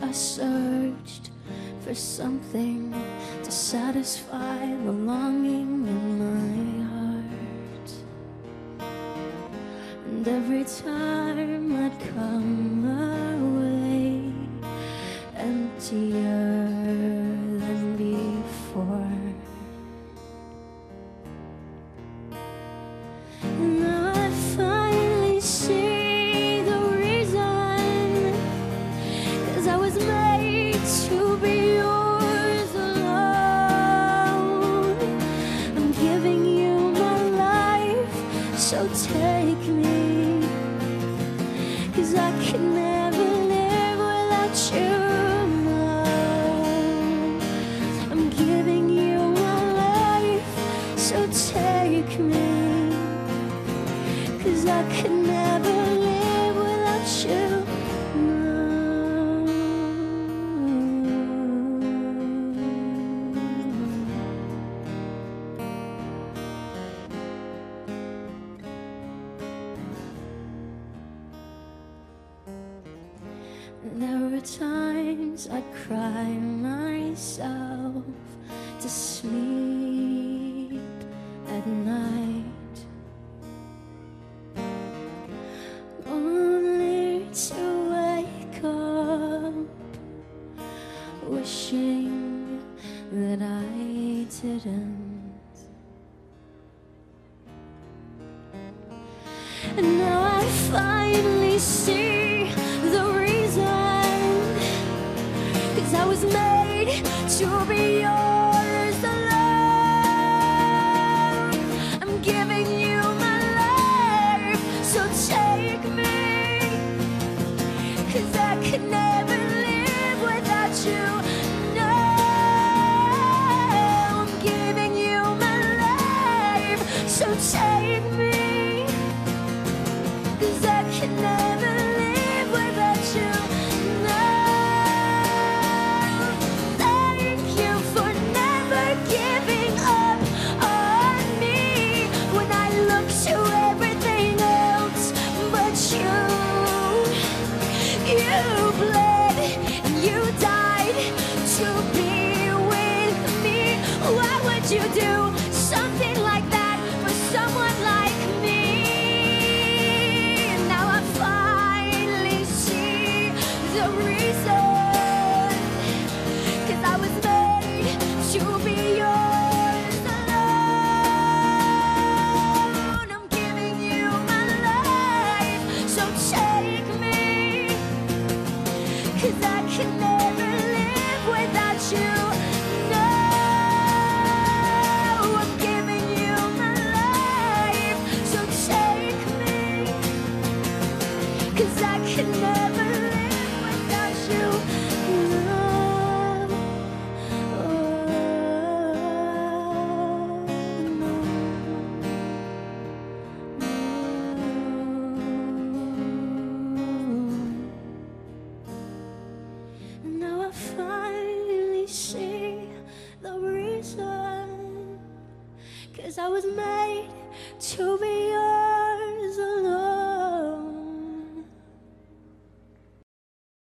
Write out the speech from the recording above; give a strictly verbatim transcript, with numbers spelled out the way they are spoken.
I searched for something to satisfy the longing in my heart. And every time I'd come away emptier than before. Now I finally see the reason, 'cause I was made to be yours alone. I'm giving you my life, so take me, 'cause I can never live without you. No. I'm giving you my life, so take me, 'cause I could never live without you. No. There were times I'd cry myself to sleep at night, only to wake up wishing that I didn't. And now I finally see the reason, 'cause I was made to be yours alone. I'm giving you my life, so take me, 'cause I could never live without you. No, I'm giving you my life, so take me, 'cause I could never live without you. No, thank you for never giving up on me when I look to everything else but you. You bled and you died to be with me. Why would you do something like that for someone like me? Now I finally see the reason, 'cause I was made to be yours alone. I'm giving you my life, so take me, 'cause I can never live without you. No, I'm giving you my life, so take me, 'cause I can